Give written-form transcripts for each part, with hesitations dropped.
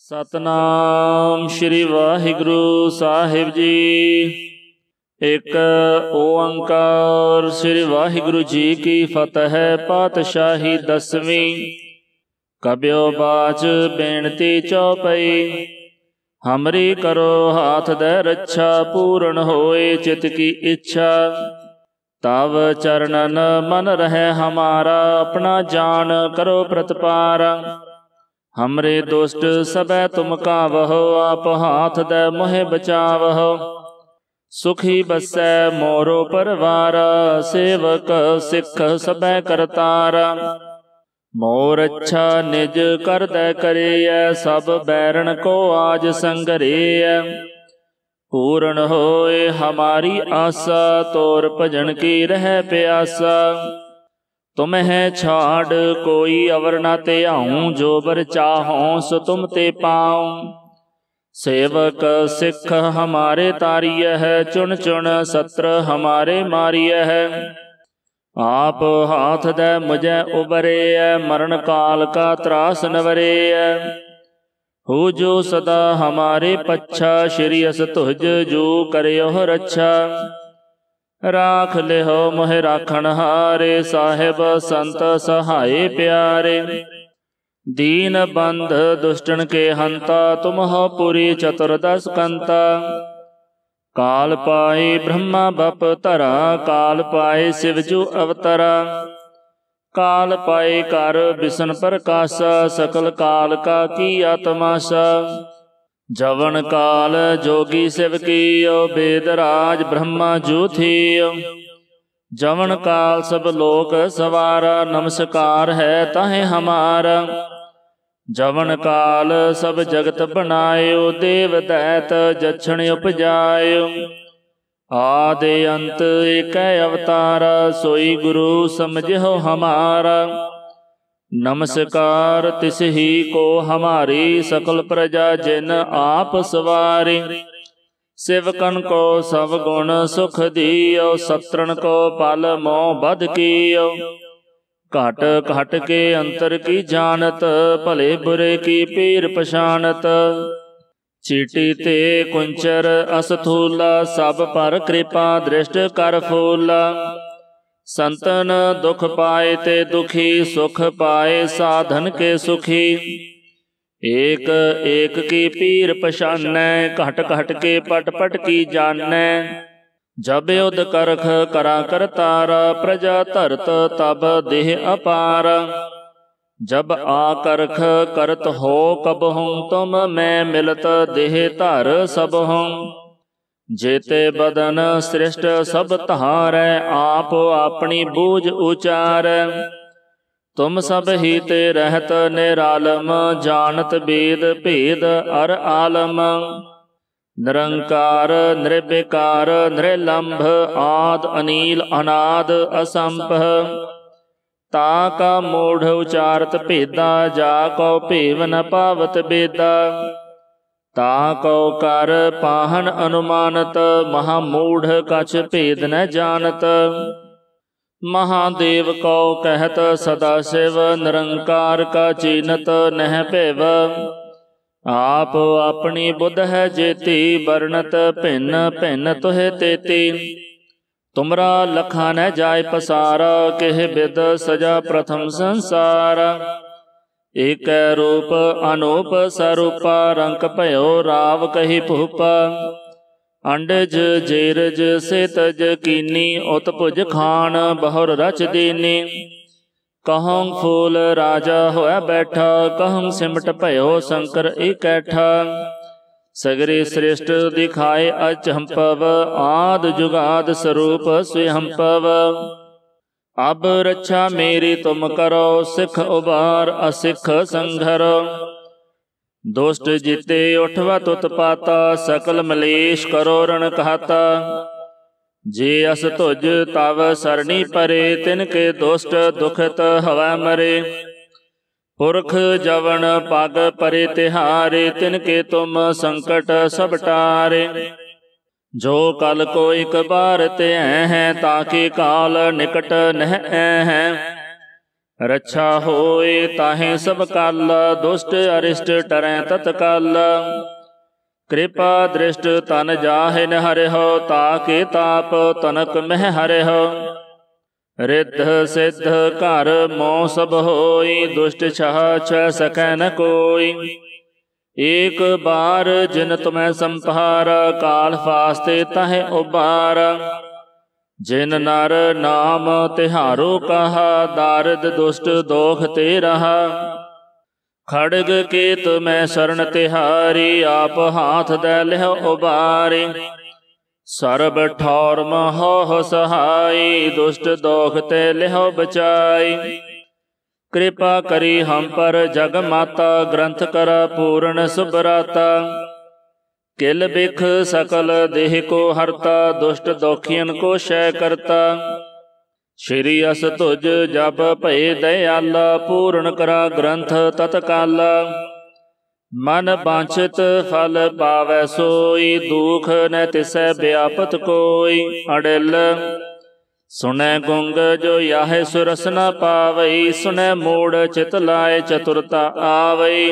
सतनाम श्री वाहिगुरु साहिब जी। एक ओंकार। श्री वाहिगुरु जी की फतह। पातशाही 10वीं। कब्यो बाच बेनती चौपई। हमरी करो हाथ दे रक्षा। पूर्ण होए चित की इच्छा। तव चरणन मन रहे हमारा। अपना जान करो प्रतिपारा। हमरे दुष्ट सबै तुम कावहो। आप हाथ दे मोहे बचावहो। सुखी बसै मोरो परवारा। सेवक सिख सबै करतारा। मोर अच्छा निज कर दै करेय। सब बैरन को आज संगरेय। पूर्ण होए हमारी आसा। तोर भजन की रह प्यासा। तुम्हें छाड़ कोई अवर न त्याऊं। जो बर चाहों सो तुम ते पाऊं। सेवक सिख हमारे तारिय है। चुन चुन सत्र हमारे मारिय है। आप हाथ दे मुझे उबरे। मरण काल का त्रास नवरे। हो जो सदा हमारे पच्छा। श्री अस तुझ जो करयो रक्षा। राख लिहो मोह राखण हारे। साहिब संत सहाय प्यारे। दीन बंध दुष्टन के हंता। तुम हो पुरी चतुर्दश कंता। काल पाए ब्रह्मा बप धरा। काल पाए शिवजू अवतरा। काल पाए कर बिसन प्रकाशा। सकल काल का किया तमाशा। जवन काल जोगी शिव कीयो। वेद राज ब्रह्मा जू थियो। जवन काल सब लोक सवारा। नमस्कार है ताहे हमारा। जवन काल सब जगत बनायो। देव दैत जछण उपजायो। आदि अंत एक अवतारा। सोई गुरु समझो हमारा। नमस्कार तिस ही को हमारी। सकल प्रजा जिन आप सवारी। सेवकन को सब गुण सुख दियो। सत्रन को पल मोह बध कियो। घट घट के अंतर की जानत। भले बुरे की पीर पछानत। चीटी ते कुंचर असथूला। सब पर कृपा दृष्ट कर फूला। संतन दुख पाए ते दुखी। सुख पाए साधन के सुखी। एक एक की पीर पछानै। घट घट के पट पट की जानै। जब युद्ध करख करा करतारा। प्रजा धरत तब देह अपार। जब आकरख करत हो कबहूँ। तुम मैं मिलत देह धर सबहूँ। जेते बदन सृष्ट सब तहारै। आप अपनी बूझ उचारै। तुम सब ही ते रहत निरालम। जानत वेद भेद अर आलम। निरंकार निर्विकार निरलंभ। आद अनील अनाद असंभ। ताका मूढ़ उचारत भेदा। जा को भेव न पावत बेदा। ताको कर पाहन अनुमानत। महामूढ़ कछ भेद न जानत। महादेव को कहत सदा शिव। निरंकार का चीनत नह भेव। आप अपनी बुध है जेती। वर्णत भिन्न भिन्न तुहे तेती। तुमरा लखा न जाय पसारा। केह बिद सजा प्रथम संसार। एक रूप अनूप सरूपा। रंक भयो राव कही भूपा। अंडज जेरज से तज कीनी। उत्पुज खान बहुर रच दीनी। कहूँ फूल राजा होया बैठा। कहूँ सिमट भयो शंकर इकैठा। सगरे श्रेष्ठ दिखाए अचंपव। आद जुगाद स्वरूप स्वयंपव। अब रक्षा मेरी तुम करो। सिख उबार असिख संघरो। दुष्ट जीते उठवत उत्पाता। सकल मलेश करो रण कहता। जे अस तुझ तव सरणी परे। तिनके दुष्ट दुखत हवै मरे। पुरख जवन पग परे तिहारे। तिनके तुम संकट सब टारे। जो कल को एक बार ते हैं। ताकि काल निकट नह हैं। रक्षा होए ताहे सब काल, दुष्ट अरिष्ट टरै तत्काल। कृपा दृष्ट तन जाहिन हरिहो, ताके ताप तनक मह हरिहो। रिद्ध सिद्ध घर मोह सब होई, दुष्ट छह छह सकै न कोई। एक बार जिन तुम्हें संभार, काल फास्ते तहे उबार। जिन नर नाम तिहारो कहा, दारिद दुष्ट दोख ते रहा। खड़ग केत मैं शरण तिहारी, आप हाथ दे लिहो उबारी। सरब ठौर महोह सहाई, दुष्ट दोख ते लिहो बचाई। कृपा करी हम पर जग माता, ग्रंथ कर पूर्ण सुभराता। किल बिख सकल देह को हरता, दुष्ट दोखियन को शय करता। श्री अस तुझ जप भय दयाला, पूर्ण करा ग्रंथ तत्काला। मन बांछित फल पावै सोई, दुख न तिसै व्यापत कोई। अड़िल सुनै गुंग जो याहे सुरस न पावई, सुनै मूढ़ चित लाए चतुरता आवई।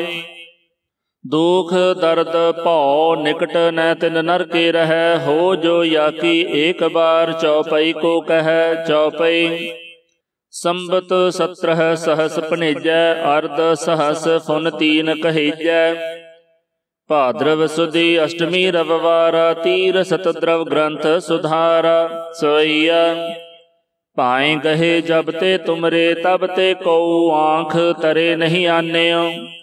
दुख दर्द भौ निकट न तिन नर के रह, हो जो याकी एक बार चौपाई को कह। चौपाई संबत 17 सहस भणेजै, अर्ध सहस फुन तीन कहेजै। भाद्रव सुदी अष्टमी रविवार, तीर सतद्रव ग्रंथ सुधारा। सोईया पाए गहे जब ते तुमरे, तब ते कऊ आँख तरे नहीं आन्यो।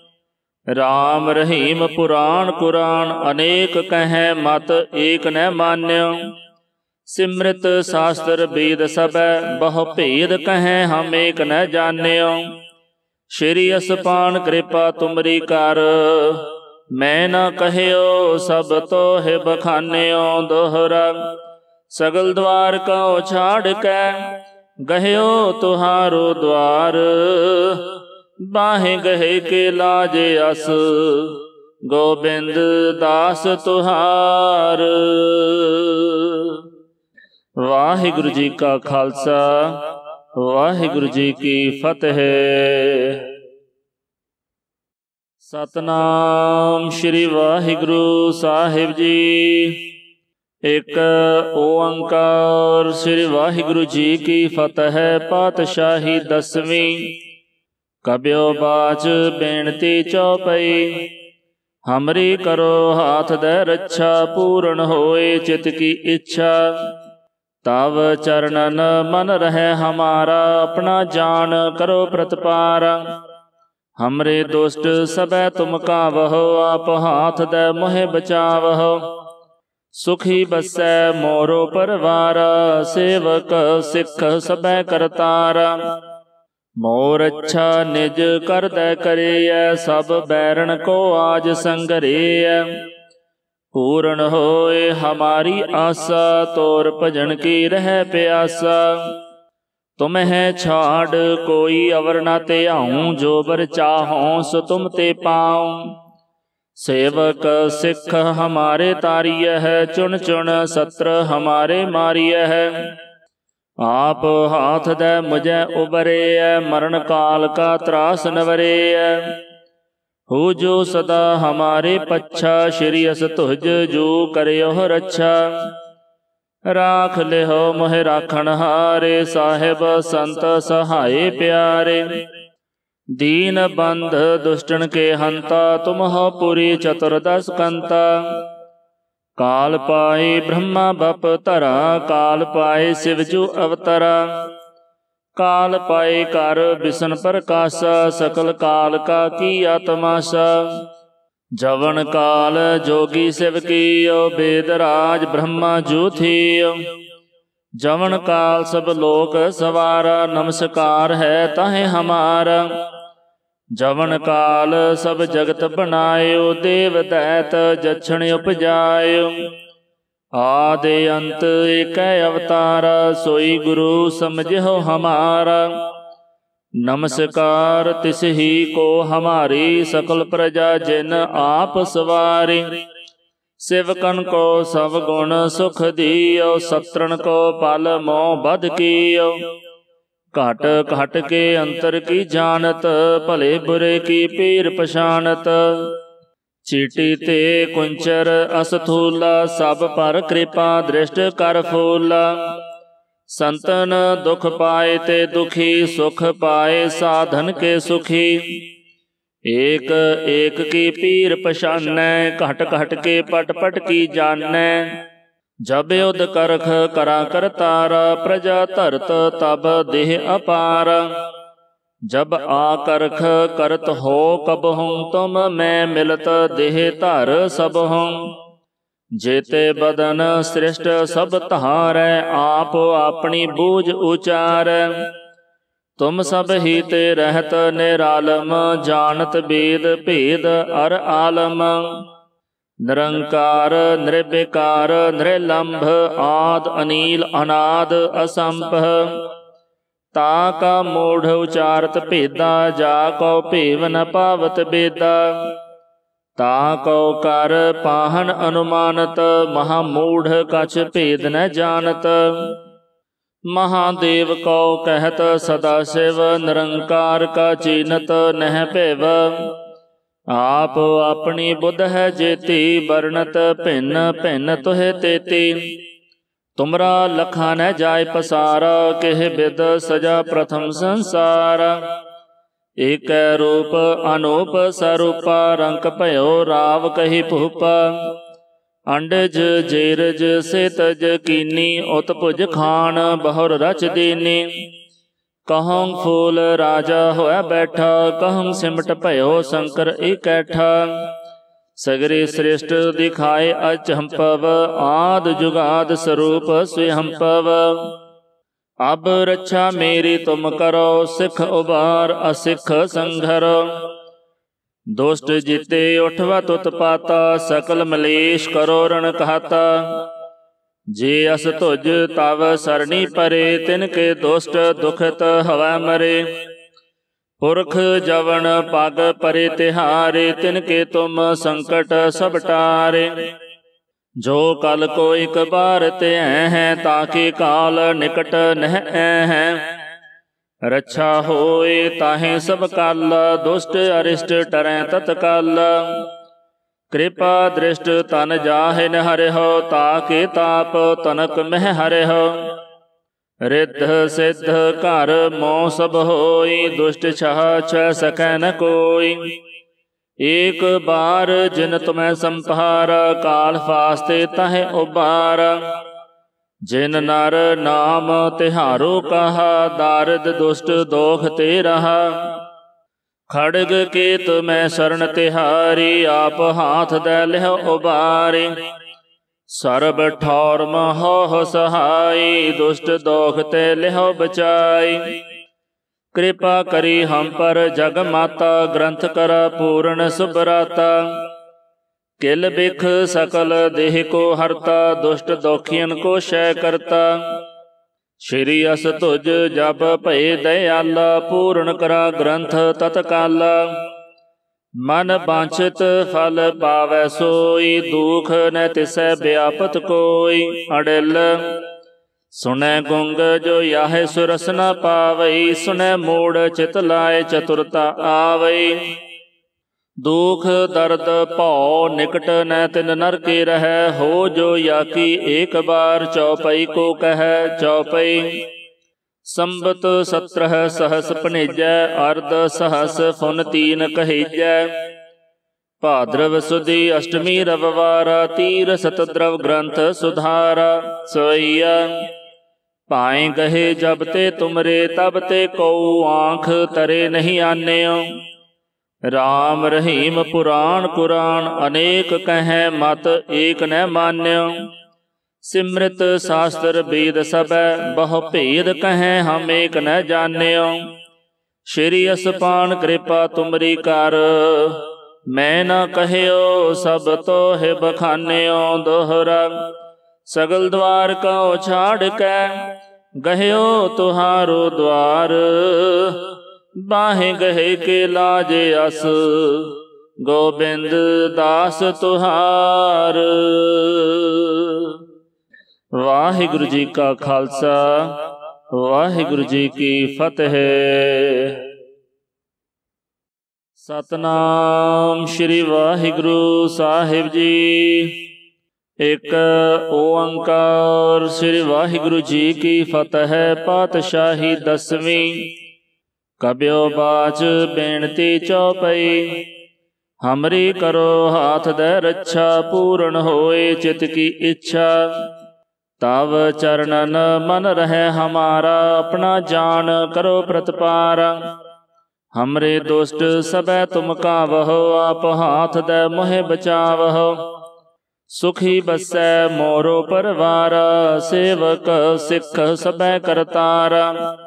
राम रहीम पुराण कुरान, अनेक कहें मत एक न मान्यो। सिमृत शास्त्र वेद सबै, बहु भेद कहें हम एक न जान्यो। श्री असपान कृपा तुमरी कर, मैं न कहियो सब तो है बखान्यो। दोहरा सगल द्वार को छाड़ कै, गहियो तुहारो द्वार। बाहे गहे के लाज अस, गोबिंद दास तुहार। वाहिगुरु जी का खालसा, वाहिगुरु जी की फतेह। सतनाम श्री वाहिगुरु साहिब जी। एक ओंकार श्री वाहिगुरु जी की फतेह। पातशाही 10वीं। कब्यो बाच बेनती चौपई, हमरी करो हाथ दे रक्षा। पूर्ण होए चित की इच्छा, तव चरणन मन रहे हमारा। अपना जान करो प्रतपारा, हमरे दुष्ट सबै तुम कावहो। आप हाथ दे मोहे बचावहो, सुखी बसै मोरो परवारा। सेवक सिख सबै करतारा, मोर अच्छा निज कर दै करे। सब बैरन को आज संगरे। पूर्ण होए हमारी आशा, तोर भजन की रह प्यासा। तुम्हें छाड़ कोई अवर न ते आऊँ, जो बर चाहों सो तुम ते पाऊँ। सेवक सिख हमारे तारिय है, चुन चुन सत्र हमारे मारिय है। आप हाथ दे मुझे उबरे, मरण काल का त्रास नवरे। हो जो सदा हमारे पच्छा, श्री अस तुझ जो करयो रक्षा। राख लिहो मोह राखण हारे, साहिब संत सहाय प्यारे। दीन बंध दुष्टन के हंता, तुम हो पुरी चतुर्दश कंता। काल पाए ब्रह्मा बप धरा, काल पाए शिवजू अवतरा। काल पाए कर बिसन प्रकाशा, सकल काल का की आत्माशा। जवन काल जोगी शिव कीयो, वेद राज ब्रह्मा जू थियो। जवन काल सब लोक सवारा, नमस्कार है ताहे हमारा। जवन काल सब जगत बनायो, देव दैत जछण उपजायो। आदि अंत एक अवतारा, सोई गुरु समझो हमारा। नमस्कार तिस ही को हमारी, सकल प्रजा जिन आप सवारी। सेवकन को सब गुण सुख दियो, सत्रन को पल मोह बध कियो। घट घट के अंतर की जानत, भले बुरे की पीर पछानत। चीटी ते कुंचर असथूला, सब पर कृपा दृष्ट कर फूला। संतन दुख पाए ते दुखी, सुख पाए साधन के सुखी। एक एक की पीर पछानै, घट घट के पट पट की जानै। जब युद्ध करख करा करतारा, प्रजा धरत तब देह अपार। जब आकरख करत हो कबहूँ, तुम मैं मिलत देह धर सबहूँ। जेते बदन सृष्ट सब तहारै, आप अपनी बूझ उचारै। तुम सब ही ते रहत निरालम, जानत वेद भेद अर आलम। निरंकार निर्विकार निरलंभ, आद अनील अनाद असंभ। ताका मूढ़ उचारत भेदा, जाको भेव न पावत बेदा। ताको कर पाहन अनुमानत, महामूढ़ कछ भेद न जानत। महादेव को कहत सदा शिव, निरंकार का चीनत नह भेव। आप अपनी बुध है जेती, वर्णत भिन्न भिन्न तुहे तेती। तुमरा लखा न जाय पसारा, किह बिद सजा प्रथम संसार। एक रूप अनूप स्वरूपा, रंक भयो राव कही भूपा। अंडज जेरज सेतज कीनी, उत्पुज खान बहुर रच दीनी। कहूँ फूल राजा होया बैठा, कहूँ सिमट भयो शंकर इकैठा। सगरे श्रेष्ठ दिखाए अचंपव, आद जुगाद स्वरूप स्वयंपव। अब रक्षा मेरी तुम करो, सिख उबार असिख संघरो। दुष्ट जीते उठवत उत्पाता, सकल मलेश करो रण कहता। जे अस तुझ तव सरणी परे, तिनके दुष्ट दुखत हवै मरे। पुरख जवन पग परे तिहारे, तिनके तुम संकट सब टारे। जो कल को एक बार ते हैं, ताके काल निकट नह हैं। रक्षा होए ताहे सब काल, दुष्ट अरिष्ट टरै तत्काल। कृपा दृष्ट तन जाहिन हरिहो, ताके ताप तनक मह हरिहो। रिद्ध सिद्ध घर मोह सब होई, दुष्ट छह छह सकै न कोई। एक बार जिन तुम्हें संभार, काल फास्ते तहे उबार। जिन नर नाम तिहारो कहा, दारिद दुष्ट दोख ते रहा। खड़ग केत मैं शरण तिहारी, आप हाथ दे लिह उबारी। सर्ब ठौर महोह सहाई, दुष्ट दोख ते लिह बचाई। कृपा करी हम पर जग माता, ग्रंथ कर पूर्ण सुभराता। किल बिख सकल देह को हरता, दुष्ट दोखियन को शय करता। श्री अस तुझ जब भय दयाला, पूर्ण करा ग्रंथ तत्काला। मन वांछित फल पावै सोई, दुख न तिसै व्यापत कोई। अडिल सुनै गुंग जो याहे सुरस न पावई, सुनै मूढ़ चित लाए चतुरता आवई। दुख दर्द भौ निकट न तिन नर के रह, हो जो याकी एक बार चौपई को कह। चौपई संबत 17 सहस पनेजै, अर्ध सहस फुन तीन कहेजै। भाद्रव सुदी अष्टमी रविवारा, तीर सतद्रव ग्रंथ सुधारा। सोईया पाए गहे जब ते तुमरे, तब ते कऊ आँख तरे नहीं आन्यो। राम रहीम पुराण कुरान, अनेक कहें मत एक न मान्यो। सिमृत शास्त्र वेद सबै, बहु भेद कहें हम एक न जान्यो। श्री असपान कृपा तुमरी कर, मैं न कहियो सब तो है बखान्यो। दोहरा सगल द्वार को छाड़ के, गहियो तुहारो द्वार। बाहें गहे के लाज अस, गोबिंद दास तुहार। वाहिगुरु जी का खालसा, ਵਾਹਿਗੁਰੂ ਜੀ ਕੀ ਫਤਿਹ। ਸਤਨਾਮ ਸ੍ਰੀ ਵਾਹਿਗੁਰੂ ਸਾਹਿਬ ਜੀ। ਇੱਕ ਓੰਕਾਰ ਸ੍ਰੀ ਵਾਹਿਗੁਰੂ ਜੀ ਕੀ ਫਤਿਹ। ਪਾਤਸ਼ਾਹੀ ਦਸਵੀਂ। ਕਬਿਓ ਬਾਚ ਬੇਨਤੀ ਚੌਪਈ। ਹਮਰੀ ਕਰੋ ਹਾਥ ਦੈ ਰੱਛਾ। ਪੂਰਨ ਹੋਏ ਚਿਤ ਕੀ ਇੱਛਾ। ਤਵ ਚਰਨਨ ਮਨ ਰਹਿ ਹਮਾਰਾ। ਆਪਣਾ ਜਾਨ ਕਰੋ ਪ੍ਰਤਪਾਰ। ਹਮਰੇ ਦੁਸ਼ਟ ਸਭੈ ਤੁਮ ਕਾਵਹੁ। ਆਪ ਹਾਥ ਦੈ ਮੋਹਿ ਬਚਾਵਹੁ। ਸੁਖੀ ਬਸੈ ਮੋਰੋ ਪਰਵਾਰ। ਸੇਵਕ ਸਿੱਖ ਸਭੈ ਕਰਤਾਰ।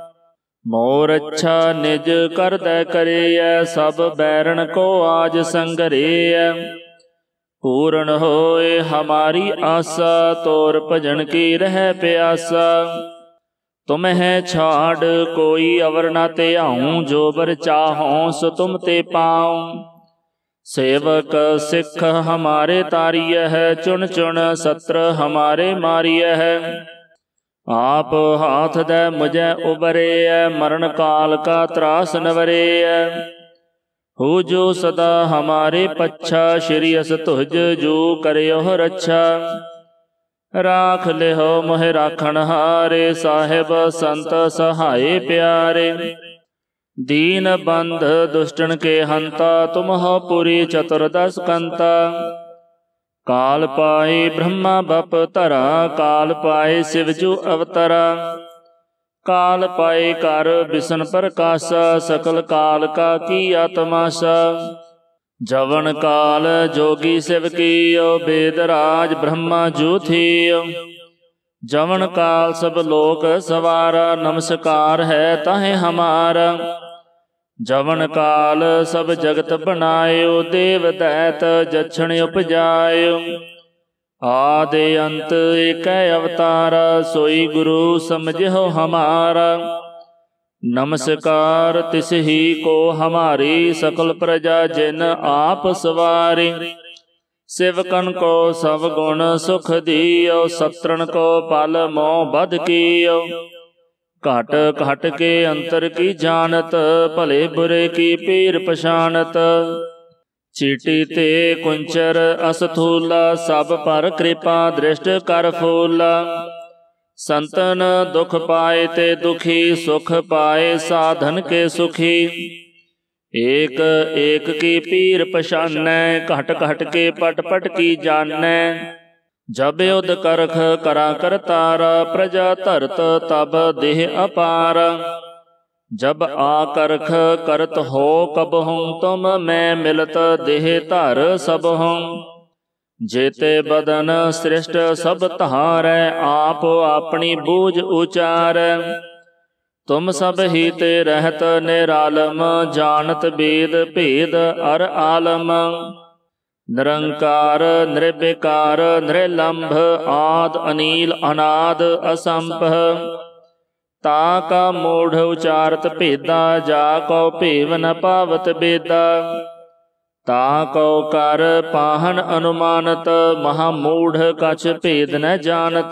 ਮੋਰ ਅੱਛਾ ਨਿਜ ਕਰਦੈ ਕਰੇਐ। ਸਭ ਬੈਰਣ ਕੋ ਆਜ ਸੰਗਰੇਐ। ਪੂਰਨ ਹੋਏ ਹਮਾਰੀ ਆਸਾ। ਤੋਰ ਭਜਨ ਕੀ ਰਹਿ ਪਿਆਸਾ। ਤੁਮਹਿ ਛਾੜ ਕੋਈ ਅਵਰ ਨ ਧਿਆਉ। ਜੋ ਬਰ ਚਾਹਉ ਸੋ ਤੁਮ ਤੇ ਪਾਉ। ਸੇਵਕ ਸਿੱਖ ਹਮਾਰੇ ਤਾਰੀਐ ਹੈ। ਚੁਣ ਚੁਣ ਸਤਰ ਹਮਾਰੇ ਮਾਰੀਐ ਹੈ। ਆਪ ਹਾਥ ਦੈ ਮੁਝੈ ਉਬਰੇਐ। ਮਰਨ ਕਾਲ ਕਾ ਤਰਾਸ ਨਵਰੇਐ। ਹੋ ਜੋ ਸਦਾ ਹਮਾਰੇ ਪੱਛਾ। ਸ਼੍ਰੀ ਅਸ ਤੁਜ ਜੋ ਕਰਿਓ ਰੱਛਾ। ਰਾਖ ਲਿਓ ਮੋਹਿ ਰਾਖਣ ਹਾਰੇ। ਸਾਹਿਬ ਸੰਤ ਸਹਾਏ ਪਿਆਰੇ। ਦੀਨ ਬੰਧ ਦੁਸ਼ਟਨ ਕੇ ਹੰਤਾ। ਤੁਮਹੁ ਪੁਰੀ ਚਤੁਰਦਸ ਕੰਤਾ। ਕਾਲ ਪਾਏ ਬ੍ਰਹਮਾ ਬਪ ਧਰਾ। ਕਾਲ ਪਾਏ ਸਿਵ ਜੂ ਅਵਤਰਾ। ਕਾਲ ਪਾਏ ਕਰ ਬਿਸ਼ਨ ਪ੍ਰਕਾਸ਼ਾ। ਸਕਲ ਕਾਲ ਕਾ ਕੀ ਆਤਮਾਸ਼ਾ। ਜਵਨ ਕਾਲ ਜੋਗੀ ਸਿਵ ਕੀਓ। ਬੇਦ ਰਾਜ ਬ੍ਰਹਮਾ ਜੂ ਥੀਓ। ਜਵਨ ਕਾਲ ਸਭ ਲੋਕ ਸਵਾਰਾ। ਨਮਸਕਾਰ ਹੈ ਤਾਹੇ ਹਮਾਰਾ। ਜਵਨ ਕਾਲ ਸਭ ਜਗਤ ਬਣਾਇਓ। ਦੇਵ ਦੈਤ ਜਛਣ ਉਪਜਾਇਓ। ਆਦਿ ਅੰਤ ਏਕੈ ਅਵਤਾਰ। ਸੋਈ ਗੁਰੂ ਸਮਝਿਓ ਹਮਾਰਾ। ਨਮਸਕਾਰ ਤਿਸ ਹੀ ਕੋ ਹਮਾਰੀ। ਸਕਲ ਪ੍ਰਜਾ ਜਿਨ ਆਪ ਸਵਾਰੀ। ਸਿਵਕਨ ਕੋ ਸਭ ਗੁਣ ਸੁਖ ਦੀਓ। ਸਤਰਨ ਕੋ ਪਲ ਮੋਹ ਬਧ ਕੀਓ। ਘਟ ਘਟ ਕੇ ਅੰਤਰ ਕੀ ਜਾਣਤ। ਭਲੇ ਬੁਰੇ ਕੀ ਪੀਰ ਪਛਾਨਤ। ਚੀਟੀ ਤੇ ਕੁੰਚਰ ਅਸਥੂਲਾ। ਸਭ ਪਰ ਕਿਰਪਾ ਦ੍ਰਿਸ਼ਟ ਕਰ ਫੂਲਾ। ਸੰਤਨ ਦੁਖ ਪਾਏ ਤੇ ਦੁਖੀ। ਸੁਖ ਪਾਏ ਸਾਧਨ ਕੇ ਸੁਖੀ। ਏਕ ਏਕ ਕੀ ਪੀਰ ਪਛਾਨੈ। ਘਟ ਘਟ ਕੇ ਪਟ ਪਟ ਕੀ ਜਾਣੈ। ਜਬ ਉਦ ਕਰਖ ਕਰਾ ਕਰਤਾਰ। ਪ੍ਰਜਾ ਧਰਤ ਤਬ ਦੇਹ ਅਪਾਰ। ਜਬ ਆ ਕਰਖ ਕਰਤ ਹੋ ਕਬਹੁ। ਤੁਮ ਮੈਂ ਮਿਲਤ ਦੇਹ ਧਰ ਸਬਹੁ। ਜੇਤੇ ਬਦਨ ਸ੍ਰਿਸ਼ਟ ਸਭ ਧਾਰੈ। ਆਪ ਆਪਣੀ ਬੂਝ ਉਚਾਰੈ। ਤੁਮ ਸਭ ਹੀ ਤੇ ਰਹਿਤ ਨਿਰਾਲਮ। ਜਾਣਤ ਬੇਦ ਭੇਦ ਅਰ ਆਲਮ। ਨਿਰੰਕਾਰ ਨਿਰਵਿਕਾਰ ਨਿਰਲੰਭ। ਆਦ ਅਨੀਲ ਅਨਾਦ ਅਸੰਭ। ਤਾ ਕਾ ਮੋਢ ਉਚਾਰਤ ਭੇਦਾ। ਜਾ ਕਉ ਭੇਵ ਨ ਪਾਵਤ ਬੇਦਾ। ਤਾ ਕਉ ਕਰ ਪਾਹਨ ਅਨੁਮਾਨਤ। ਮਹਾ ਮੂਢ ਕਛ ਭੇਦ ਨ ਜਾਣਤ।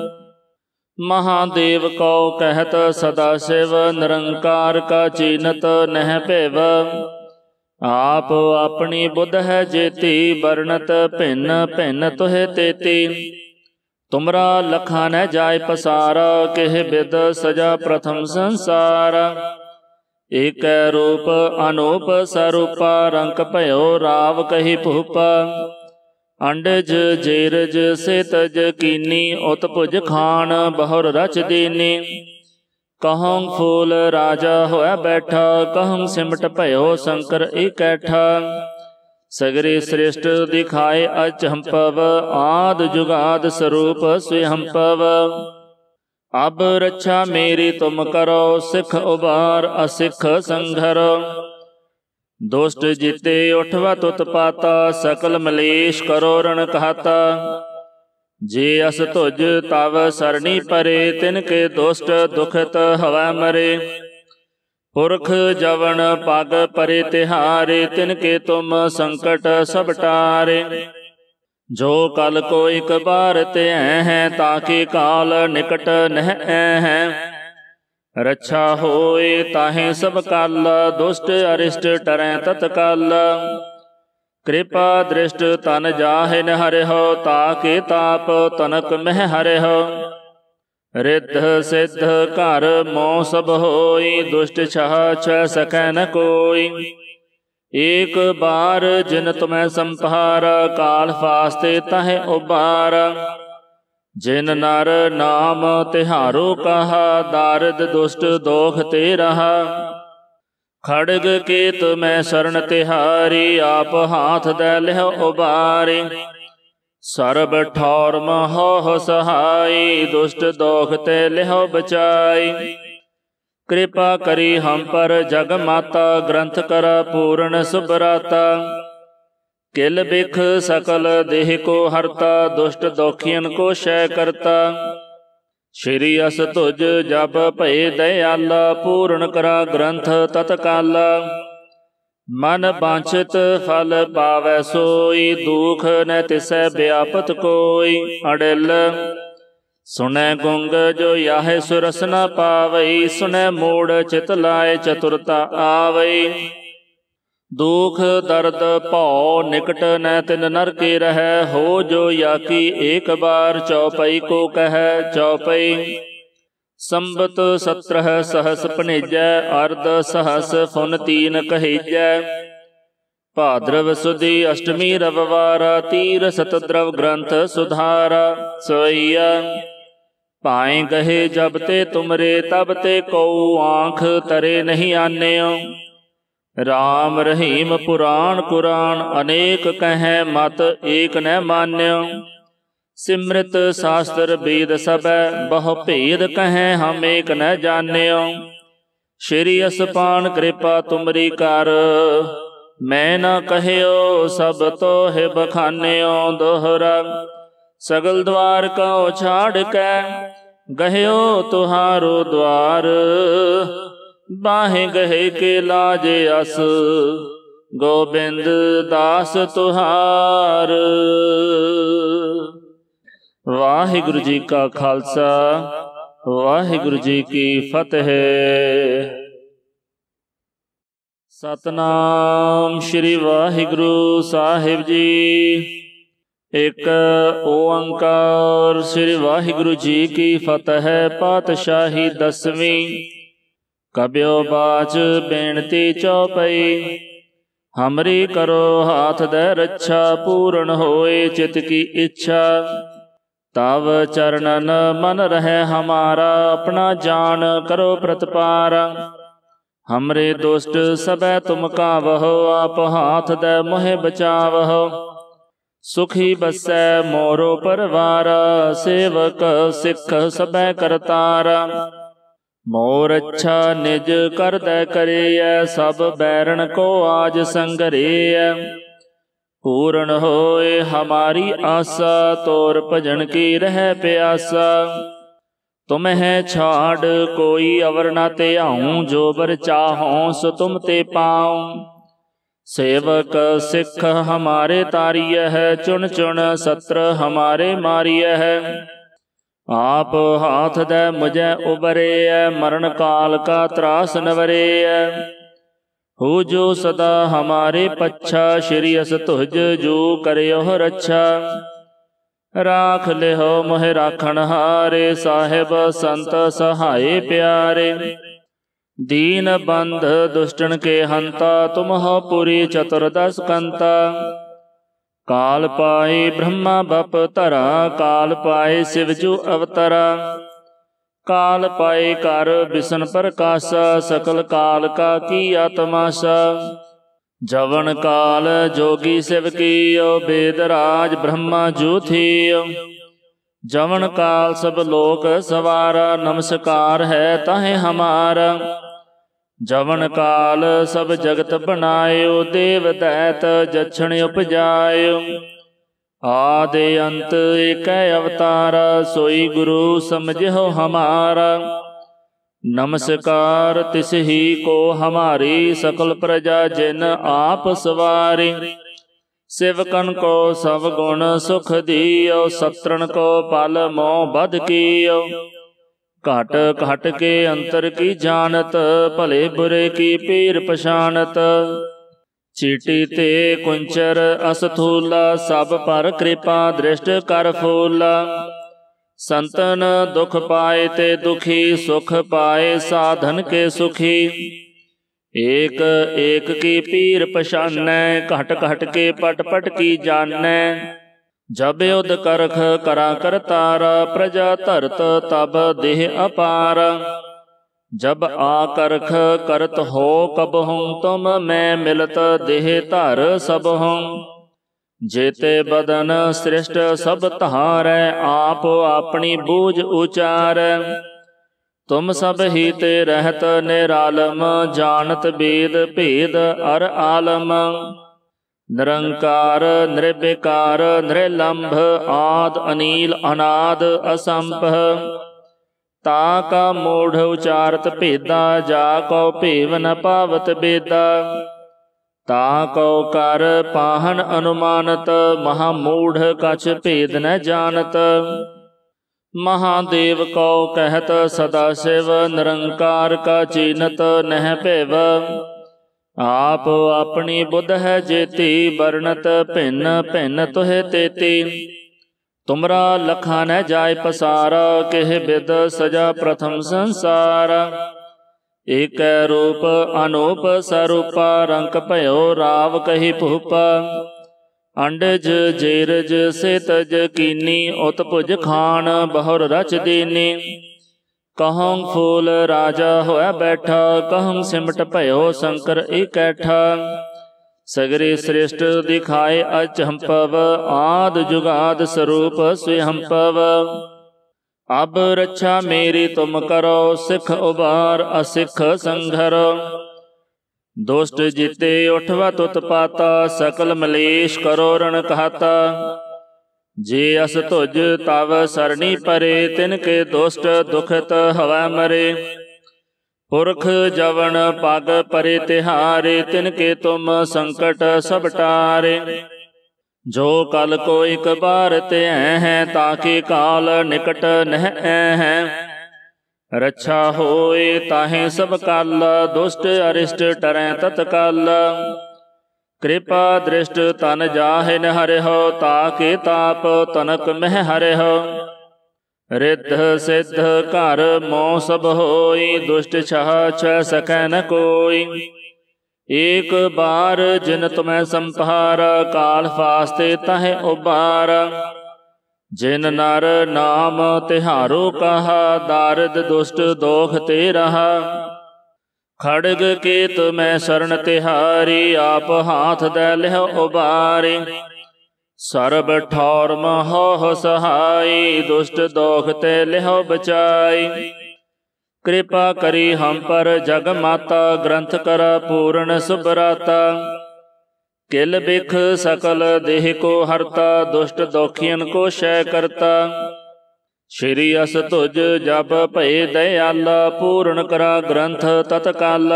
ਮਹਾਦੇਵ ਕਉ ਕਹਿਤ ਸਦਾ ਸਿਵ। ਨਿਰੰਕਾਰ ਕਾ ਚੀਨਤ ਨਹਿ ਭਿਵ। ਆਪ ਆਪਣੀ ਬੁੱਧ ਹੈ ਜੇਤੀ। ਵਰਣਤ ਭਿੰਨ ਭਿੰਨ ਤੁਹੇ ਤੇਤੀ। ਤੁਮਰਾ ਲਖਾ ਨ ਜਾਇ ਪਸਾਰਾ। ਕਿਹ ਬਿਦ ਸਜਾ ਪ੍ਰਥਮ ਸੰਸਾਰ। ਏਕੈ ਰੂਪ ਅਨੂਪ ਸਰੂਪਾ। ਰੰਕ ਭਇਓ ਰਾਵ ਕਹੀ ਭੂਪਾ। ਅੰਡਜ ਜੇਰਜ ਸੇਤਜ ਕੀਨੀ। ਉਤ ਭੁਜ ਖਾਨ ਬਹੁਰ ਰਚ ਦੀਨੀ। ਕਹਉ ਫੂਲ ਰਾਜਾ ਹੋਇ ਬੈਠਾ। ਕਹਉ ਸਿਮਟ ਭਇਓ ਸ਼ੰਕਰ ਇਕੈਠਾ। ਸਗਰੇ ਸ੍ਰਿਸ਼ਟ ਦਿਖਾਏ ਅਚੰਭਵ। ਆਦ ਜੁਗਾਦ ਸਰੂਪ ਸਵਯੰਭਵ। ਅਬ ਰੱਛਾ ਮੇਰੀ ਤੁਮ ਕਰੋ। ਸਿੱਖ ਉਬਾਰ ਅਸਿੱਖ ਸੰਘਰੋ। ਦੁਸ਼ਟ ਜਿਤੇ ਉਠਵਤ ਉਤਪਾਤਾ। ਸਕਲ ਮਲੇਸ਼ ਕਰੋ ਰਣ ਘਾਤਾ। ਜੇ ਅਸ ਤੁਜ ਤਵ ਸਰਣੀ ਪਰੇ। ਤਿਨ ਕੇ ਦੁਸ਼ਟ ਦੁਖਤ ਹਵੈ ਮਰੇ। ਪੁਰਖ ਜਵਨ ਪਗ ਪਰੇ ਤਿਹਾਰੇ। ਤਿਨ ਕੇ ਤੁਮ ਸੰਕਟ ਸਭ ਟਾਰੇ। ਜੋ ਕਲ ਕੋ ਇਕ ਬਾਰ ਧਿਐ ਹੈ। ਤਾਕੇ ਕਾਲ ਨਿਕਟ ਨਹਿ ਹੈ। रक्षा होए ताहे सब काल, दुष्ट अरिष्ट टरै तत्काल। कृपा दृष्ट तन जाहिन हरिहो, ताके ताप तनक मह हरिहो। रिद्ध सिद्ध घर मोह सब होई, दुष्ट छह छह सकै न कोई। एक बार जिन तुम्हें संभार, काल फास्ते तहे उबार। जिन नर नाम तिहारो कहा, दारिद दुष्ट दोख ते रहा। खड़ग केत मैं शरण तिहारी, आप हाथ दे लिह उबारी। सरब ठौर महोह सहाय, दुष्ट दोख ते लिह बचाई। कृपा करी हम पर जग माता, ग्रंथ कर पूर्ण सुभराता। किल बिख सकल देह को हरता, दुष्ट दोखियन को शय करता। श्री अस तुझ जब भय दयाला, पूर्ण करा ग्रंथ तत्काला। मन वांछित फल पावै सोई, दुख न तिसै व्यापत कोई। अड़िल सुनै गुंग जो याहे सुरस न पावई, सुनै मूढ़ चित लाए चतुरता आवई। दुख दर्द भौ निकट न तिन नर के रह, हो जो याकी एक बार चौपई को कह। चौपई संबत 17 सहस पनेजै, अर्ध सहस फुन तीन कहेजै। भाद्रव सुदी अष्टमी रविवार, तीर सतद्रव ग्रंथ सुधारा। सोईया पाए गहे जब ते तुमरे, तब ते कौ आँख तरे नहीं आन्यो। राम रहीम पुराण कुरान, अनेक कहें मत एक न मान्यो। सिमृत शास्त्र वेद सबै, बहु भेद कहें हम एक न जान्यो। श्री असपान कृपा तुमरी कर, मैं न कहियो सब तो है बखान्यो। दोहरा सगल द्वार को छाड़ कै, गह्यो तुहारो द्वार। बाहें गहे के लाज अस, गोबिंद दास तुहार। वाहिगुरु जी का खालसा, वाहिगुरु जी की फतेह। सतनाम श्री वाहिगुरु साहिब जी। एक ओंकार श्री वाहिगुरु जी की फतेह। पातशाही 10वीं। कब्यो बाच बेनती चौपई, हमरी करो हाथ दे रक्षा। पूर्ण होए चित की इच्छा, तव चरणन मन रहे हमारा। अपना जान करो प्रतिपारा, हमरे दुष्ट सबै तुम कावहो। आप हाथ दे मोहे बचावहो, सुखी बसै मोरो परवारा। सेवक सिख सबै करतारा, मोर अच्छा निज कर दै करेय। सब बैरन को आज संगरेय, पूर्ण होए हमारी आशा। तोर भजन की रह प्यासा, तुम्हें छाड़ कोई अवर न ते आऊँ। जो बर चाहों सो तुम ते पाऊँ। सेवक सिख हमारे तारिय है, चुन चुन सत्र हमारे मारिय है। आप हाथ दे मुझे उबरे, मरण काल का त्रास नवरे। हो जो सदा हमारे पच्छा, श्री अस तुझ जो करयो रक्षा। राख लिहो मोहे राखण हारे, साहिब संत सहाय प्यारे। दीन बंध दुष्टन के हंता, तुम हो पुरी चतुर्दश कंता। काल पाए ब्रह्मा बप धरा, काल पाए शिव जो अवतरा। काल पाए कर बिसन प्रकाशा, सकल काल का की आत्माशा। जवन काल जोगी शिव कीयो, वेद राज ब्रह्मा जो थियो। जवन काल सब लोक सवारा, नमस्कार है ताहे हमारा। जवन काल सब जगत बनायो, देव दैत जछण उपजायो। आदि अंत एक अवतारा, सोई गुरु समझो हमारा। नमस्कार तिस ही को हमारी, सकल प्रजा जिन आप सवारी। सेवकन को सब गुण सुख दियो, सत्रन को पल मोह बध कियो। घट घट के अंतर की जानत, भले बुरे की पीर पछानत। चीटी ते कुंचर असथूला, सब पर कृपा दृष्ट कर फूला। संतन दुख पाए ते दुखी, सुख पाए साधन के सुखी। एक एक की पीर पछानै, घट घट के पट पट की जानै। जब युद्ध करख करा करतारा, प्रजा धरत तब देह अपार। जब आकरख करत हो कबहूँ, तुम मैं मिलत देह धर सबहूँ। जेते बदन सृष्ट सब तहारै, आप अपनी बूझ उचार। तुम सब ही ते रहत निरालम, जानत वेद भेद अर आलम। निरंकार निर्विकार निरलंभ, आद अनील अनाद असंभ। ताका मूढ़ उचारत भेदा, जाको भेव न पावत बेदा। ताको कर पाहन अनुमानत, महामूढ़ कछ भेद न जानत। महादेव को कहत सदा शिव, निरंकार का चीनत नह भेव। आप अपनी बुध है जेती, वर्णत भिन्न भिन्न तुहे तेती। तुमरा लखा न जाय पसारा, केह बिद सजा प्रथम संसार। एक रूप अनूप स्वरूपा, रंक भयो राव कही भूपा। अंडज जेरज सेतज कीनी, उत्पुज खान बहुर रच दीनी। कहूँ फूल राजा होया बैठा, कहूँ सिमट भयो शंकर इकैठा। सगरे श्रेष्ठ दिखाए अचंपव, आद जुगाद स्वरूप स्वयंपव। अब रक्षा मेरी तुम करो, सिख उबार असिख संघरो। दुष्ट जीते उठवत उत्पाता, सकल मलेश करो रण कहता। जे अस तुझ तव सरणी परे, तिनके दुष्ट दुखत हवै मरे। पुरख जवन पग परे तिहारे, तिनके तुम संकट सब टारे। जो कल को एक बार ते हैं, ताके काल निकट नह हैं। रक्षा होए ताहे सब काल, दुष्ट अरिष्ट टरै तत्काल। कृपा दृष्ट तन जाहिन हरिहो, ताके ताप तनक मह हरिहो। रिद्ध सिद्ध घर मोह सब होई, दुष्ट छह छ सकै न कोई। एक बार जिन तुम्हें संभार, काल फास्ते तहे उबार। जिन नर नाम तिहारो कहा, दारिद दुष्ट दोख ते रहा। खड़ग केत मैं शरण तिहारी, आप हाथ दे लिहो उबारी। सरब ठौर महोह सहाई, दुष्ट दोख ते लिहो बचाई। कृपा करी हम पर जग माता, ग्रंथ कर पूर्ण सुभराता। किल बिख सकल देह को हरता, दुष्ट दोखियन को शय करता। श्री अस तुझ जप भय दयाला, पूर्ण करा ग्रंथ तत्काला।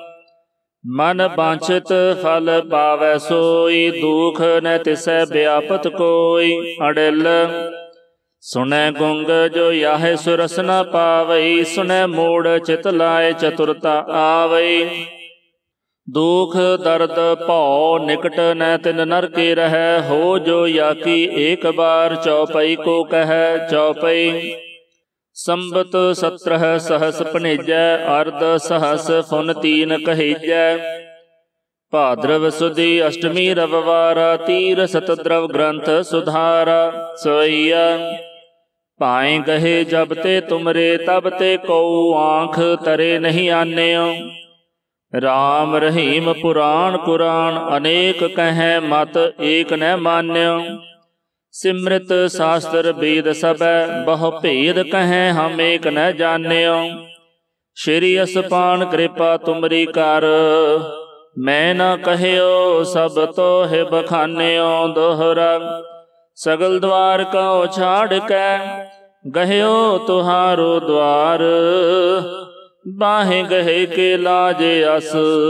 मन बांछित फल पावै सोई, दुख न तिसै व्यापत कोई। अड़िल सुनै गुंग जो याहे सुरस न पावई, सुनै मूढ़ चित लाए चतुरता आवई। दुख दर्द भौ निकट न तिन नर के रह, हो जो याकी एक बार चौपई को कह। चौपई संबत 17 सहस पनेजै, अर्ध सहस फुन तीन कहेजै। भाद्रव सुदी अष्टमी रविवारा, तीर सतद्रव ग्रंथ सुधारा। सोईया पाए गहे जब ते तुमरे, तब ते कऊ आँख तरे नहीं आन्यो। राम रहीम पुराण कुरान, अनेक कहें मत एक न मान्यो। सिमृत शास्त्र वेद सबै, बहु भेद कहें हम एक न जान्यो। श्री असपान कृपा तुमरी कर, मैं न कहियो सब तो है बखान्यो। दोहरा सगल द्वार को छाड़ कै, गहियो तुहारो द्वार। बाहें गहे के लाज अस,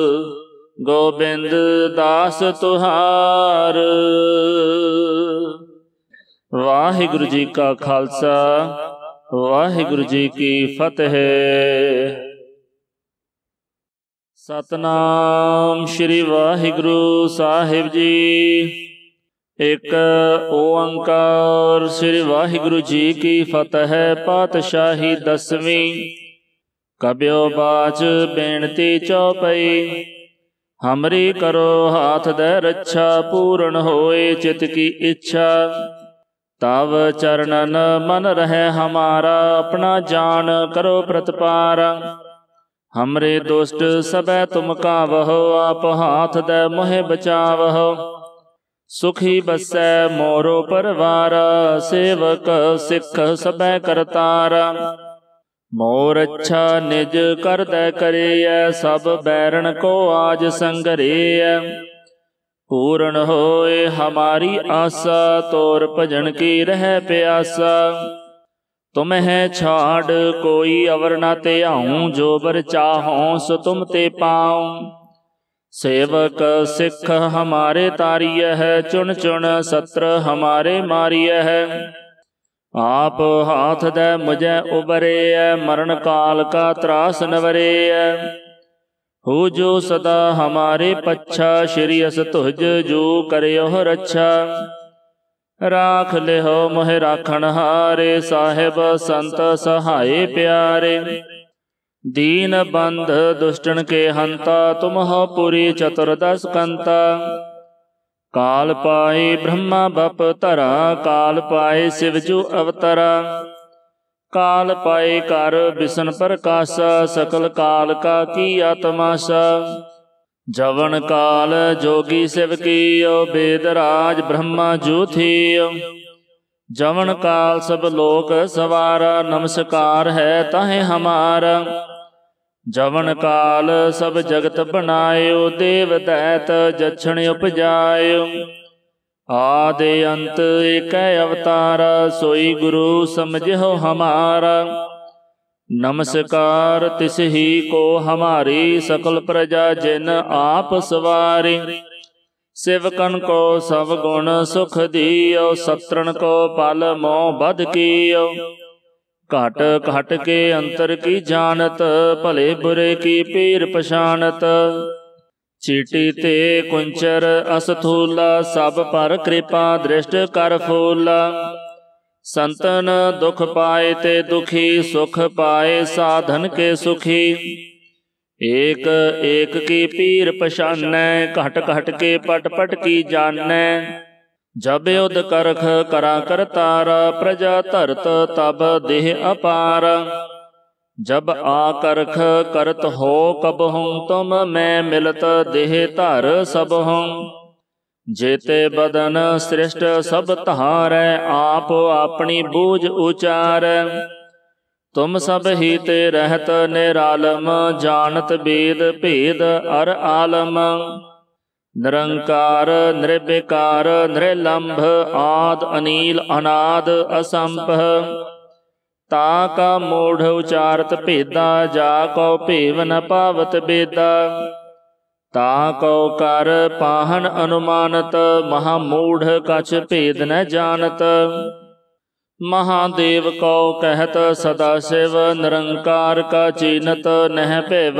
गोबिंद दास तुहार। वाहिगुरु जी का खालसा, ਵਾਹਿਗੁਰੂ ਜੀ ਕੀ ਫਤਿਹ। ਸਤਨਾਮ ਸ੍ਰੀ ਵਾਹਿਗੁਰੂ ਸਾਹਿਬ ਜੀ। ਇੱਕ ਓੰਕਾਰ ਸ੍ਰੀ ਵਾਹਿਗੁਰੂ ਜੀ ਕੀ ਫਤਿਹ। ਪਾਤਸ਼ਾਹੀ ਦਸਵੀਂ। ਕਬਿਓ ਬਾਚ ਬੇਨਤੀ ਚੌਪਈ। ਹਮਰੀ ਕਰੋ ਹਾਥ ਦੈ ਰੱਛਾ। ਪੂਰਨ ਹੋਏ ਚਿਤ ਕੀ ਇੱਛਾ। ਤਵ ਚਰਨਨ ਮਨ ਰਹਿ ਹਮਾਰਾ। ਆਪਣਾ ਜਾਨ ਕਰੋ ਪ੍ਰਤਪਾਰਾ। ਹਮਰੇ ਦੁਸ਼ਟ ਸਭੈ ਤੁਮ ਕਾਵਹੁ। ਆਪ ਹਾਥ ਦੈ ਮੋਹਿ ਬਚਾਵਹੁ। ਸੁਖੀ ਬਸੈ ਮੋਰੋ ਪਰਵਾਰ। ਸੇਵਕ ਸਿੱਖ ਸਭੈ ਕਰਤਾਰਾ। ਮੋਰ ਅੱਛਾ ਨਿਜ ਕਰਦੈ ਕਰਿਐ। ਸਭ ਬੈਰਣ ਕੋ ਆਜ ਸੰਗਰਿਐ। ਪੂਰਨ ਹੋਏ ਹਮਾਰੀ ਆਸਾ। ਤੋਰ ਭਜਨ ਕੀ ਰਹਿ ਪਿਆਸਾ। ਤੁਮਹਿ ਛਾੜ ਕੋਈ ਅਵਰ ਨ ਧਿਆਉ। ਜੋ ਬਰ ਚਾਹਉ ਸੋ ਤੁਮ ਤੇ ਪਾਉ। ਸੇਵਕ ਸਿੱਖ ਹਮਾਰੇ ਤਾਰੀਐ ਹੈ। ਚੁਣ ਚੁਣ ਸਤਰ ਹਮਾਰੇ ਮਾਰੀਐ ਹੈ। ਆਪ ਹਾਥ ਦੈ ਮੁਝੈ ਉਬਰੇਐ। ਮਰਨ ਕਾਲ ਕਾ ਤਰਾਸ ਨਵਰੇਐ। ਹੋ ਜੋ ਸਦਾ ਹਮਾਰੇ ਪੱਛਾ। ਸ਼੍ਰੀ ਅਸ ਤੁਜ ਜੋ ਕਰਿਓ ਰੱਛਾ। ਰਾਖ ਲਿਓ ਮੋਹਿ ਰਾਖਣ ਹਾਰੇ। ਸਾਹਿਬ ਸੰਤ ਸਹਾਏ ਪਿਆਰੇ। ਦੀਨ ਬੰਧ ਦੁਸ਼ਟਨ ਕੇ ਹੰਤਾ। ਤੁਮ ਹੋ ਪੁਰੀ ਚਤੁਰਦਸ ਕੰਤਾ। ਕਾਲ ਪਾਏ ਬ੍ਰਹਮਾ ਬਪ ਧਰਾ। ਕਾਲ ਪਾਏ ਸਿਵ ਜੂ ਅਵਤਰਾ। ਕਾਲ ਪਾਏ ਕਰ ਬਿਸ਼ਨ ਪ੍ਰਕਾਸ਼ਾ। ਸਕਲ ਕਾਲ ਕਾ ਕੀ ਆਤਮਾਸ਼ਾ। ਜਵਨ ਕਾਲ ਜੋਗੀ ਸਿਵ ਕੀਓ। ਬੇਦ ਰਾਜ ਬ੍ਰਹਮਾ ਜੂ ਥੀਓ। ਜਵਨ ਕਾਲ ਸਭ ਲੋਕ ਸਵਾਰਾ। ਨਮਸਕਾਰ ਹੈ ਤਾਹੇ ਹਮਾਰਾ। ਜਵਨ ਕਾਲ ਸਭ ਜਗਤ ਬਣਾਇਓ। ਦੇਵ ਦੈਤ ਜਛਣ ਉਪਜਾਇਓ। ਆਦਿ ਅੰਤ ਏਕੈ ਅਵਤਾਰਾ। ਸੋਈ ਗੁਰੂ ਸਮਝਿਓ ਹਮਾਰਾ। ਨਮਸਕਾਰ ਤਿਸ ਹੀ ਕੋ ਹਮਾਰੀ। ਸਕਲ ਪ੍ਰਜਾ ਜਿਨ ਆਪ ਸਵਾਰੀ। ਸਿਵਕਨ ਕੋ ਸਭ ਗੁਣ ਸੁਖ ਦੀਓ। ਸਤਰਨ ਕੋ ਪਲ ਮੋਹ ਬਧ ਕੀਓ। ਘਟ ਘਟ ਕੇ ਅੰਤਰ ਕੀ ਜਾਣਤ। ਭਲੇ ਬੁਰੇ ਕੀ ਪੀਰ ਪਛਾਨਤ। ਚੀਟੀ ਤੇ ਕੁੰਚਰ ਅਸਥੂਲਾ। ਸਭ ਪਰ ਕਿਰਪਾ ਦ੍ਰਿਸ਼ਟ ਕਰ ਫੂਲਾ। ਸੰਤਨ ਦੁਖ ਪਾਏ ਤੇ ਦੁਖੀ। ਸੁਖ ਪਾਏ ਸਾਧਨ ਕੇ ਸੁਖੀ। ਏਕ ਏਕ ਕੀ ਪੀਰ ਪਛਾਨੈ। ਘਟ ਘਟ ਕੇ ਪਟ ਪਟ ਕੀ ਜਾਣੈ। ਜਬ ਉਦ ਕਰਖ ਕਰਾ ਕਰਤਾਰਾ। ਪ੍ਰਜਾ ਧਰਤ ਤਬ ਦੇਹ ਅਪਾਰ। ਜਬ ਆਕਰਖ ਕਰਤ ਹੋ ਕਬਹੁ। ਤੁਮ ਮੈਂ ਮਿਲਤ ਦੇਹ ਧਰ ਸਬਹੁ। ਜੇਤੇ ਬਦਨ ਸ੍ਰਿਸ਼ਟ ਸਭ ਧਾਰੈ। ਆਪ ਆਪਣੀ ਬੂਝ ਉਚਾਰੈ। ਤੁਮ ਸਭ ਹੀ ਤੇ ਰਹਿਤ ਨਿਰਾਲਮ। ਜਾਣਤ ਬੇਦ ਭੇਦ ਅਰ ਆਲਮ। ਨਿਰੰਕਾਰ ਨਿਰਬਿਕਾਰ ਨਿਰਲੰਭ। ਆਦ ਅਨੀਲ ਅਨਾਦ ਅਸੰਭ। ਤਾ ਕਾ ਮੋਢ ਉਚਾਰਤ ਭੇਦਾ। ਜਾ ਕੋ ਭੇਵ ਨ ਪਾਵਤ ਬੇਦਾ। ਤਾ ਕੋ ਕਰ ਪਾਹਨ ਅਨੁਮਾਨਤ। ਮਹਾ ਮੂਢ ਕਛ ਭੇਦ ਨ ਜਾਣਤ। ਮਹਾਦੇਵ ਕੋ ਕਹਿਤ ਸਦਾ ਸ਼ਿਵ। ਨਿਰੰਕਾਰ ਕਾ ਚੀਨਤ ਨਹਿ ਭਿਵ।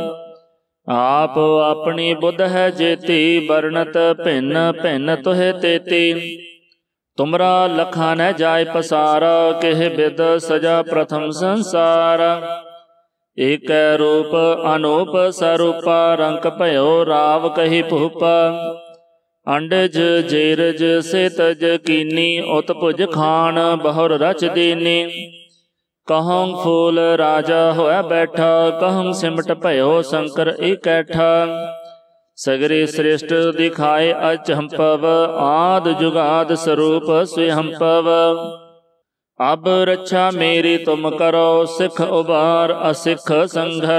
ਆਪ ਆਪਣੀ ਬੁੱਧ ਹੈ ਜੇਤੀ। ਵਰਣਤ ਭਿੰਨ ਭਿੰਨ ਤੁਹੇ ਤੇਤੀ। ਤੁਮਰਾ ਲਖਾ ਨ ਜਾਇ ਪਸਾਰਾ। ਕਿਹ ਬਿਦ ਸਜਾ ਪ੍ਰਥਮ ਸੰਸਾਰ। ਏਕੈ ਰੂਪ ਅਨੂਪ ਸਰੂਪਾ। ਰੰਕ ਭਇਓ ਰਾਵ ਕਹੀ ਭੂਪਾ। ਅੰਡਜ ਜੇਰਜ ਸੇਤਜ ਕੀਨੀ। ਉਤ ਭੁਜ ਖਾਨ ਬਹੁਰ ਰਚ ਦੀਨੀ। ਕਹਉ ਫੂਲ ਰਾਜਾ ਹੋਇ ਬੈਠਾ। ਕਹਉ ਸਿਮਟ ਭਇਓ ਸ਼ੰਕਰ ਇਕੈਠਾ। ਸਗਰੇ ਸ੍ਰਿਸ਼ਟ ਦਿਖਾਏ ਅਚੰਭਵ। ਆਦ ਜੁਗਾਦ ਸਰੂਪ ਸਵਯੰਭਵ। ਅਬ ਰੱਛਾ ਮੇਰੀ ਤੁਮ ਕਰੋ। ਸਿੱਖ ਉਬਾਰ ਅਸਿੱਖ ਸੰਘਰ।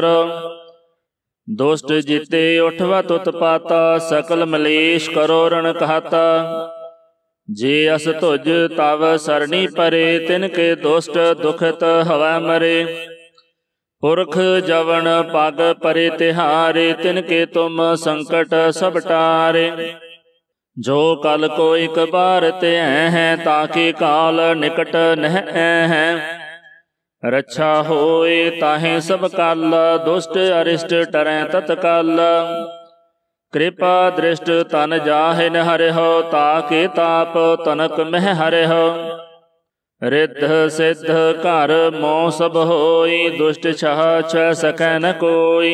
ਦੁਸ਼ਟ ਜਿਤੇ ਉਠਵਤ ਉਤਪਾਤਾ। ਸਕਲ ਮਲੇਸ਼ ਕਰੋ ਰਣ ਕਹਾਤਾ। ਜੇ ਅਸ ਤੁਜ ਤਵ ਸਰਣੀ ਪਰੇ। ਤਿਨ ਕੇ ਦੁਸ਼ਟ ਦੁਖਤ ਹਵੈ ਮਰੇ। ਪੁਰਖ ਜਵਨ ਪਗ ਪਰੇ ਤਿਹਾਰੇ। ਤਿਨ ਕੇ ਤੁਮ ਸੰਕਟ ਸਭ ਟਾਰੇ। ਜੋ ਕਲ ਕੋ ਇਕ ਬਾਰ ਧਿਐ ਹੈ। ਤਾਕੇ ਕਾਲ ਨਿਕਟ ਨਹਿ ਹੈ। रक्षा होए ताहे सब काल, दुष्ट अरिष्ट टरै तत्काल। कृपा दृष्ट तन जाहिन हरिहो, ताके ताप तनक मह हरिहो। रिद्ध सिद्ध घर मोह सब होई, दुष्ट छह छह सकै न कोई।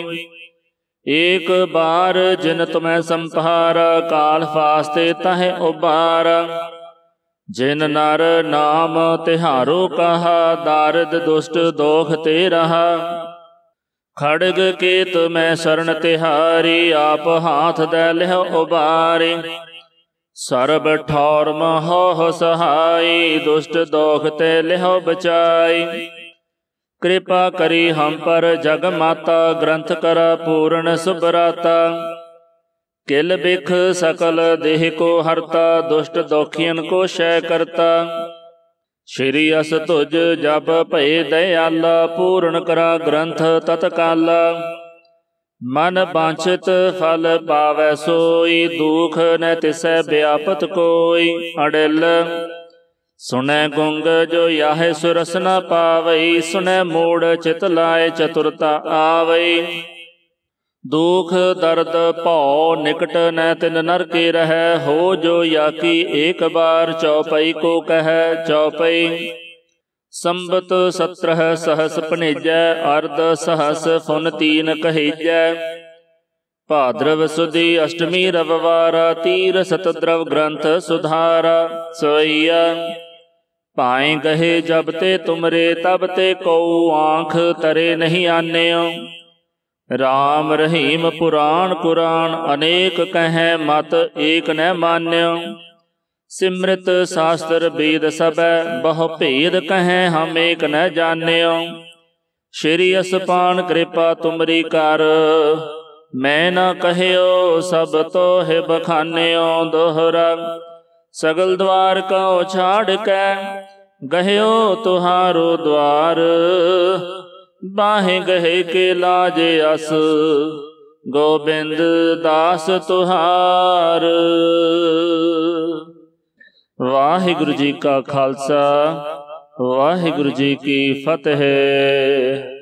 एक बार जिन तुम्हें संभार, काल फास्ते तहे उबार। जिन नर नाम तिहारो कहा, दारिद दुष्ट दोख ते रहा। खड़ग केत मैं शरण तिहारी, आप हाथ दे लिह उबारी। सर्ब ठौर महोह सहाई, दुष्ट दोख ते लिह बचाई। कृपा करी हम पर जग माता, ग्रंथ कर पूर्ण सुभराता। किल बिख सकल देह को हरता, दुष्ट दोखियन को शय करता। श्री अस तुझ जब भय दयाला, पूर्ण करा ग्रंथ तत्काला। मन वांछित फल पावै सोई, दुख न तिसै व्यापत कोई। अड़िल सुनै गुंग जो याहे सुरस न पावई, सुनै मूढ़ चित लाए चतुरता आवई। दुख दर्द भौ निकट न तिन नर के रहै, हो जो याकी एक बार चौपई को कहै। चौपई संबत 17 सहस पनेजै, अर्ध सहस फुन तीन कहेजै। भाद्रव सुदी अष्टमी रविवारा, तीर सतद्रव ग्रंथ सुधारा। सोईया पाए गहे जब ते तुमरे, तब ते कऊ आँख तरे नहीं आन्यो। राम रहीम पुराण कुरान, अनेक कहें मत एक न मान्यो। सिमृत शास्त्र वेद सबै, बहु भेद कहें हम एक न जान्यो। श्री असपान कृपा तुमरी कर, मैं न कहियो सब तो है बखान्यो। दोहरा सगल द्वार को छाड़ कै, गह्यो तुहारो द्वार। बाहें गहे के लाज अस, गोबिंद दास तुहार। वाहिगुरु जी का खालसा, वाहिगुरु जी की फतेह।